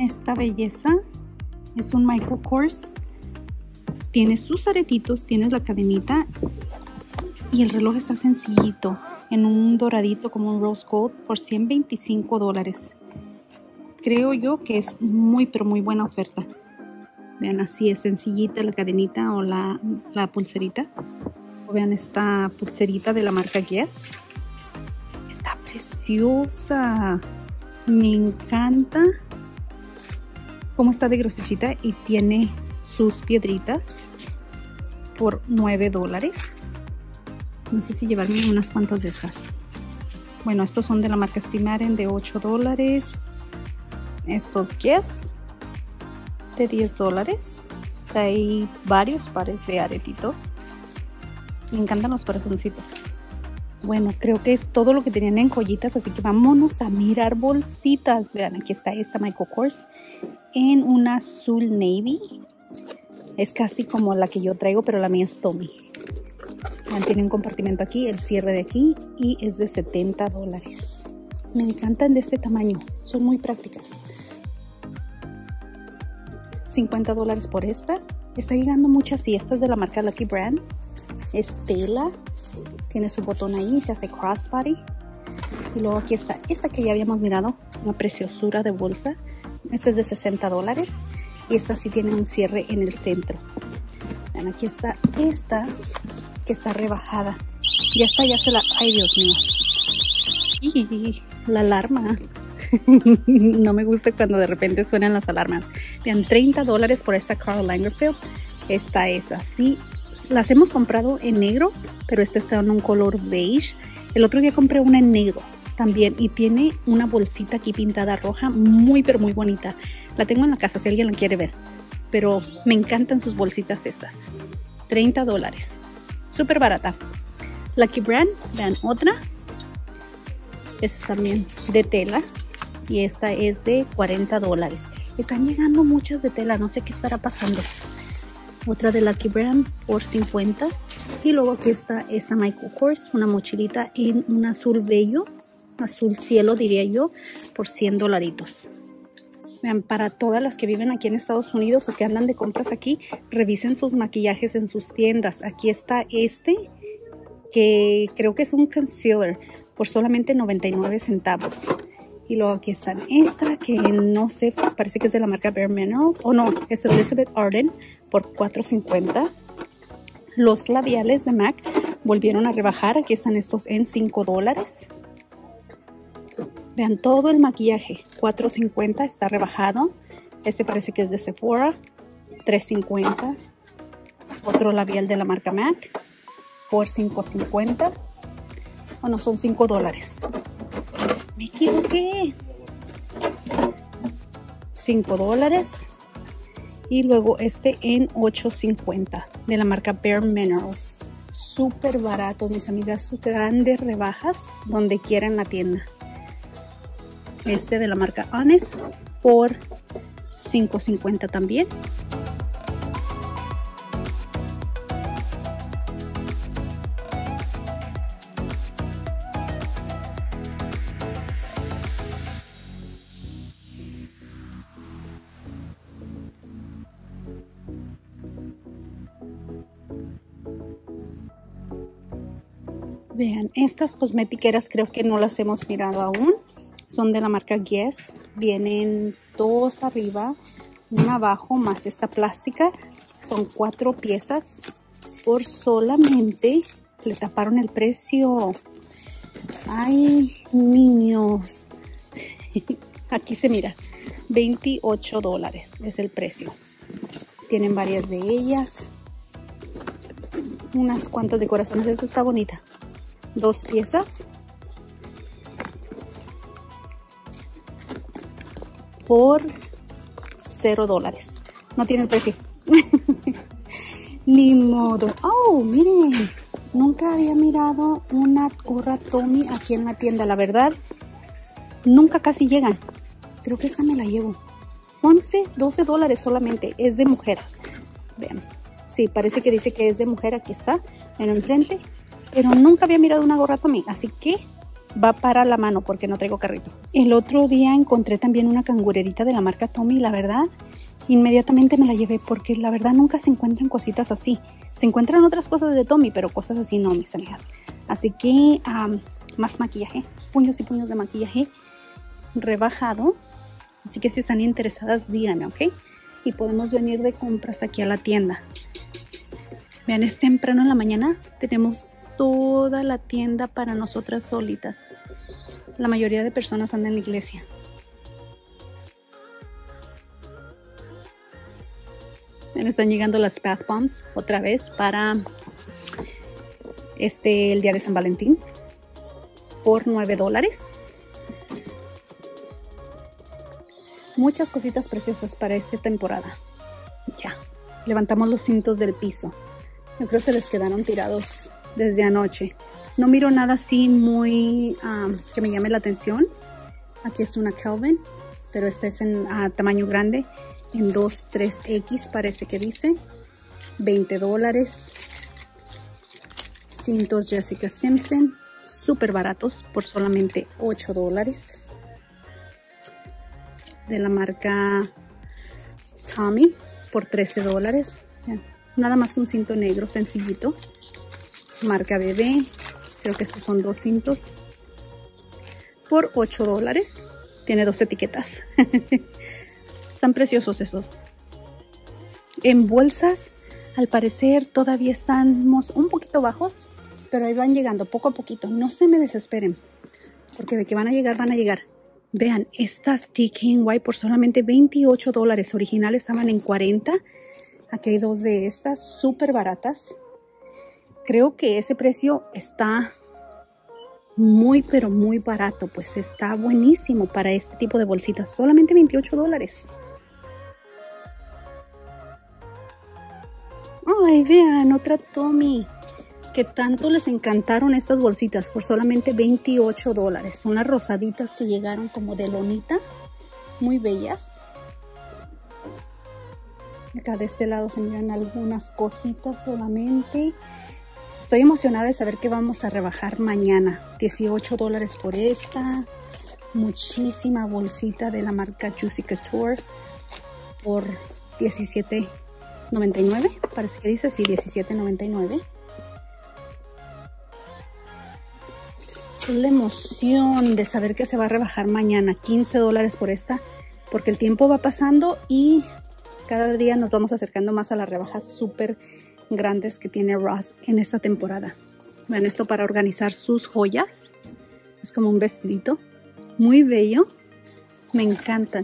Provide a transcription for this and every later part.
esta belleza. Es un Michael Kors. Tiene sus aretitos, tiene la cadenita y el reloj está sencillito, en un doradito como un rose gold por $125. Creo yo que es muy pero muy buena oferta. Vean, así es sencillita la cadenita o la pulserita. O vean esta pulserita de la marca Guess. Está preciosa. Me encanta cómo está de gruesecita y tiene sus piedritas por $9. No sé si llevarme unas cuantas de esas. Bueno, estos son de la marca Stimaren de $8. Estos Guess de $10. Hay varios pares de aretitos. Me encantan los corazoncitos. Bueno, creo que es todo lo que tenían en joyitas, así que vámonos a mirar bolsitas. Vean, aquí está esta Michael Kors en un azul navy. Es casi como la que yo traigo, pero la mía es Tommy. Vean, tiene un compartimento aquí, el cierre de aquí, y es de $70. Me encantan de este tamaño, son muy prácticas. $50 por esta. Está llegando muchas y estas de la marca Lucky Brand. Es tela, tiene su botón ahí, se hace crossbody. Y luego aquí está esta que ya habíamos mirado, una preciosura de bolsa. Esta es de $60 y esta sí tiene un cierre en el centro. Vean, aquí está esta que está rebajada. Ya está, ya se la... ¡Ay, Dios mío! Y la alarma. No me gusta cuando de repente suenan las alarmas. Vean, $30 por esta Karl Lagerfeld. Esta es así. Las hemos comprado en negro, pero esta está en un color beige. El otro día compré una en negro también y tiene una bolsita aquí pintada roja, muy pero muy bonita. La tengo en la casa si alguien la quiere ver, pero me encantan sus bolsitas estas. $30, súper barata. Lucky Brand, vean otra. Esta es también de tela y esta es de $40. Están llegando muchas de tela, no sé qué estará pasando. Otra de Lucky Brand por $50. Y luego aquí está esta Michael Kors, una mochilita en un azul bello, azul cielo diría yo, por $100. Vean, para todas las que viven aquí en Estados Unidos o que andan de compras aquí, revisen sus maquillajes en sus tiendas. Aquí está este, que creo que es un concealer, por solamente 99 centavos. Y luego aquí están esta, que no sé, pues parece que es de la marca Bare Minerals. O no, es Elizabeth Arden por $4.50. Los labiales de MAC volvieron a rebajar. Aquí están estos en $5. Vean todo el maquillaje. $4.50 está rebajado. Este parece que es de Sephora. $3.50. Otro labial de la marca MAC por $5.50. O no, son $5. Me equivoqué. $5. Y luego este en $8.50 de la marca Bare Minerals. Súper barato, mis amigas. Grandes rebajas donde quiera en la tienda. Este de la marca Honest por $5.50 también. Vean, estas cosmetiqueras creo que no las hemos mirado aún. Son de la marca Guess. Vienen dos arriba, una abajo, más esta plástica. Son 4 piezas por solamente... Le taparon el precio. Ay, niños. Aquí se mira. $28 es el precio. Tienen varias de ellas. Unas cuantas de corazones. Esta está bonita. 2 piezas por $0. No tiene el precio. Ni modo. Oh, miren, nunca había mirado una gorra Tommy aquí en la tienda. La verdad, nunca casi llegan. Creo que esta me la llevo. $12 solamente. Es de mujer. Vean. Sí, parece que dice que es de mujer. Aquí está, en enfrente. Pero nunca había mirado una gorra Tommy, así que va para la mano porque no traigo carrito. El otro día encontré también una cangurerita de la marca Tommy, la verdad, inmediatamente me la llevé porque la verdad nunca se encuentran cositas así. Se encuentran otras cosas de Tommy, pero cosas así no, mis amigas. Así que más maquillaje, puños y puños de maquillaje rebajado. Así que si están interesadas, díganme, ¿ok? Y podemos venir de compras aquí a la tienda. Vean, es temprano en la mañana, tenemos toda la tienda para nosotras solitas. La mayoría de personas andan en la iglesia. Están llegando las bath bombs otra vez para el día de San Valentín por $9. Muchas cositas preciosas para esta temporada. Ya, levantamos los cintos del piso. Yo creo que se les quedaron tirados desde anoche. No miro nada así muy que me llame la atención. Aquí es una Calvin, pero esta es en tamaño grande, en 2-3X parece que dice. $20. Cintos Jessica Simpson, súper baratos por solamente $8. De la marca Tommy por $13. Nada más un cinto negro sencillito. Marca bebé, creo que estos son 2 cintos por $8. Tiene 2 etiquetas. Están preciosos esos. En bolsas, al parecer todavía estamos un poquito bajos, pero ahí van llegando poco a poquito. No se me desesperen, porque de que van a llegar, van a llegar. Vean, estas DKNY por solamente $28. Originales estaban en $40. Aquí hay 2 de estas, súper baratas. Creo que ese precio está muy, pero muy barato. Pues está buenísimo para este tipo de bolsitas. Solamente $28. Ay, vean, otra Tommy. Que tanto les encantaron estas bolsitas por solamente $28. Son las rosaditas que llegaron como de lonita. Muy bellas. Acá de este lado se miran algunas cositas solamente. Estoy emocionada de saber que vamos a rebajar mañana. $18 por esta. Muchísima bolsita de la marca Juicy Couture por $17.99. Parece que dice así, $17.99. Es la emoción de saber que se va a rebajar mañana. $15 por esta. Porque el tiempo va pasando y cada día nos vamos acercando más a las rebajas súper grandes que tiene Ross en esta temporada. Vean esto para organizar sus joyas. Es como un vestidito. Muy bello. Me encantan.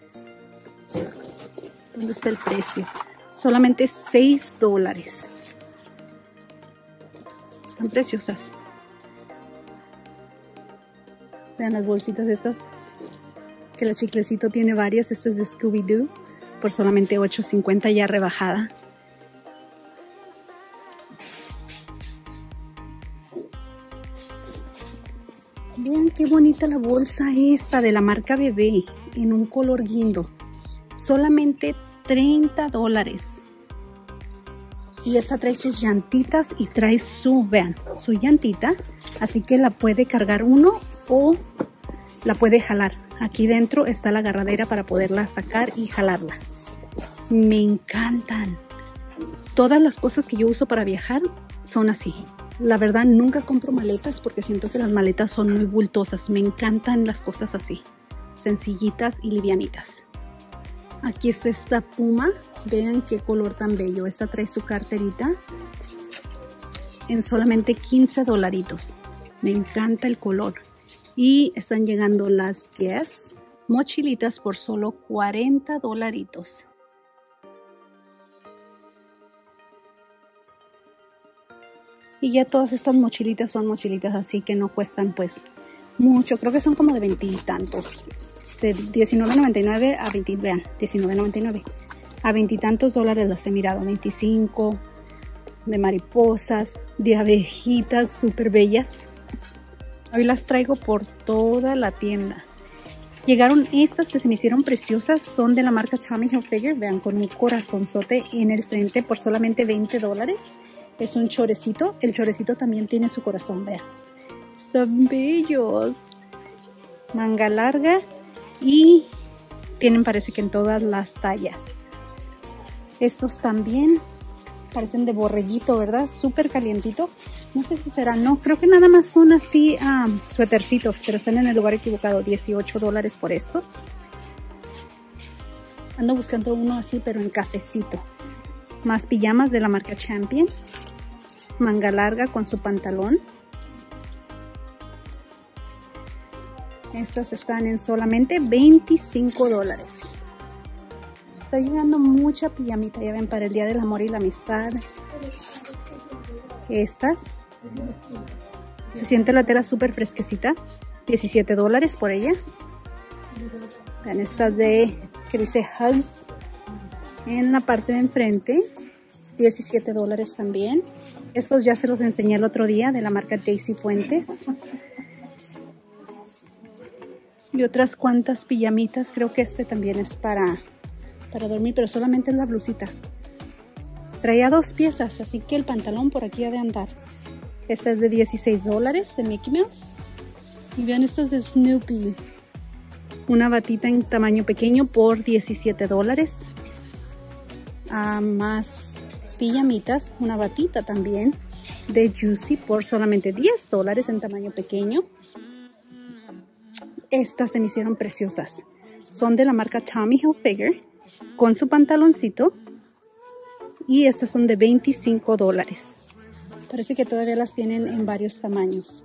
¿Dónde está el precio? Solamente $6. Están preciosas. Vean las bolsitas de estas. Que la chiclecito tiene varias. Esta es de Scooby-Doo. Por solamente $8.50 ya rebajada. Vean qué bonita la bolsa esta de la marca Bebé en un color guindo. Solamente $30. Y esta trae sus llantitas y trae vean, su llantita. Así que la puede cargar uno o la puede jalar. Aquí dentro está la agarradera para poderla sacar y jalarla. Me encantan. Todas las cosas que yo uso para viajar son así. La verdad nunca compro maletas porque siento que las maletas son muy bultosas. Me encantan las cosas así, sencillitas y livianitas. Aquí está esta Puma. Vean qué color tan bello. Esta trae su carterita en solamente $15. Me encanta el color. Y están llegando las Guess mochilitas por solo $40. Y ya todas estas mochilitas son mochilitas así que no cuestan pues mucho. Creo que son como de 20 y tantos. De $19.99 a 20, vean, $19.99. A 20 y tantos dólares las he mirado. 25 de mariposas, de abejitas súper bellas. Hoy las traigo por toda la tienda. Llegaron estas que se me hicieron preciosas. Son de la marca Tommy Hilfiger. Vean, con un corazonzote en el frente por solamente $20. Es un chorecito. El chorecito también tiene su corazón, vean. Están bellos. Manga larga y tienen, parece que en todas las tallas. Estos también parecen de borreguito, ¿verdad? Súper calientitos. No sé si serán, no, creo que nada más son así suétercitos, pero están en el lugar equivocado. $18 por estos. Ando buscando uno así, pero en cafecito. Más pijamas de la marca Champion. Manga larga con su pantalón. Estas están en solamente $25. Está llegando mucha pijamita, ya ven, para el Día del Amor y la Amistad. Estas. Se siente la tela súper fresquecita. $17 por ella. Vean, estas que dice Hugs en la parte de enfrente. $17 también. Estos ya se los enseñé el otro día, de la marca Daisy Fuentes. Y otras cuantas pijamitas. Creo que este también es para dormir, pero solamente es la blusita. Traía 2 piezas, así que el pantalón por aquí ha de andar. Este es de $16 de Mickey Mouse. Y vean, esta es de Snoopy. Una batita en tamaño pequeño por $17. Más pijamitas, una batita también de Juicy por solamente $10 en tamaño pequeño. Estas se me hicieron preciosas. Son de la marca Tommy Hilfiger con su pantaloncito. Y estas son de $25. Parece que todavía las tienen en varios tamaños.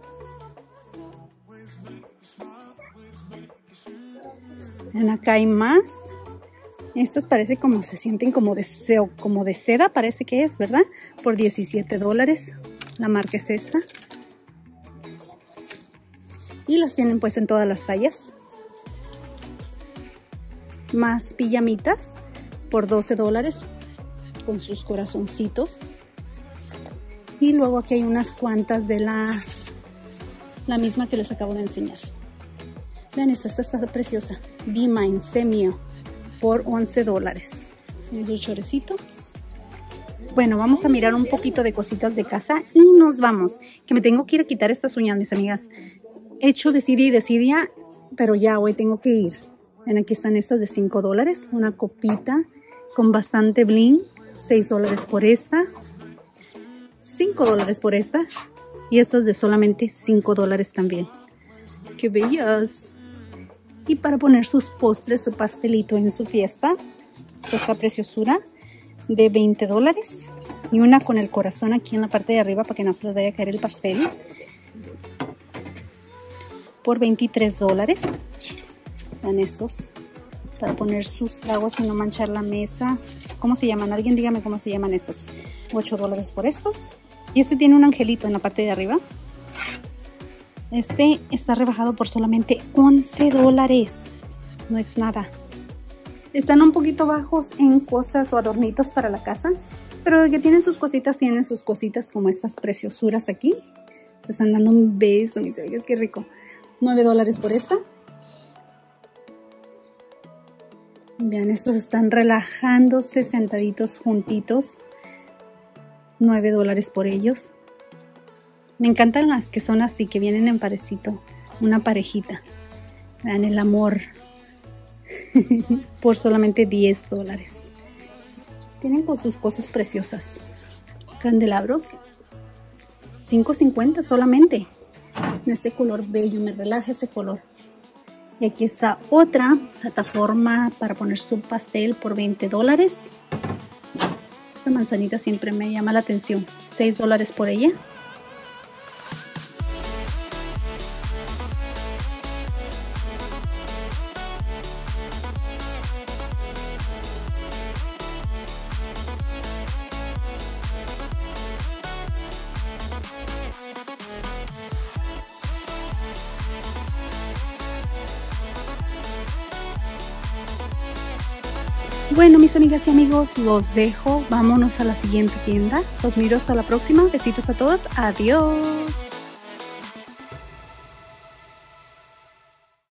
Ven, acá hay más. Estas parece como se sienten como de seda, parece que es, ¿verdad? Por $17. La marca es esta. Y las tienen pues en todas las tallas. Más pijamitas por $12 con sus corazoncitos. Y luego aquí hay unas cuantas de la misma que les acabo de enseñar. Vean, esta está preciosa. Be Mine Semio por $11. Tiene su chorecito. Bueno, vamos a mirar un poquito de cositas de casa y nos vamos. Que me tengo que ir a quitar estas uñas, mis amigas. He hecho desidia y desidia, pero ya hoy tengo que ir. Ven, aquí están estas de $5. Una copita con bastante bling. $6 por esta. $5 por esta. Y estas de solamente $5 también. ¡Qué bellas! Y para poner sus postres, su pastelito en su fiesta, esta preciosura de $20. Y una con el corazón aquí en la parte de arriba para que no se les vaya a caer el pastel. Por $23. Vean estos. Para poner sus tragos y no manchar la mesa. ¿Cómo se llaman? Alguien dígame cómo se llaman estos. $8 por estos. Y este tiene un angelito en la parte de arriba. Este está rebajado por solamente $11. No es nada. Están un poquito bajos en cosas o adornitos para la casa. Pero de que tienen sus cositas como estas preciosuras aquí. Se están dando un beso, mis amigas, qué rico. $9 por esta. Vean, estos están relajándose sentaditos juntitos. $9 por ellos. Me encantan las que son así, que vienen en parecito. Una parejita. Vean el amor. Por solamente $10. Tienen con sus cosas preciosas. Candelabros. $5.50 solamente. En este color bello, me relaja ese color. Y aquí está otra plataforma para poner su pastel por $20. Esta manzanita siempre me llama la atención. $6 por ella. Bueno, mis amigas y amigos, los dejo. Vámonos a la siguiente tienda. Los miro hasta la próxima. Besitos a todos. Adiós.